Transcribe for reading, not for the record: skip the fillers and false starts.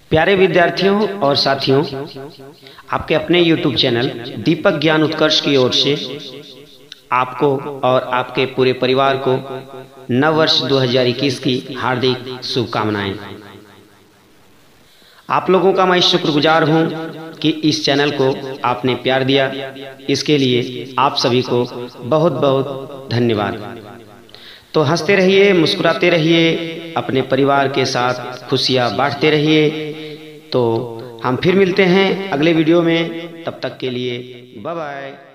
प्यारे विद्यार्थियों और साथियों, आपके अपने YouTube चैनल दीपक ज्ञान उत्कर्ष की ओर से आपको और आपके पूरे परिवार को नव वर्ष 2021 की हार्दिक शुभकामनाएं। आप लोगों का मैं शुक्रगुजार हूं कि इस चैनल को आपने प्यार दिया। इसके लिए आप सभी को बहुत बहुत धन्यवाद। तो हंसते रहिए, मुस्कुराते रहिए, अपने परिवार के साथ खुशियां बांटते रहिए। तो हम फिर मिलते हैं अगले वीडियो में, तब तक के लिए बाय बाय।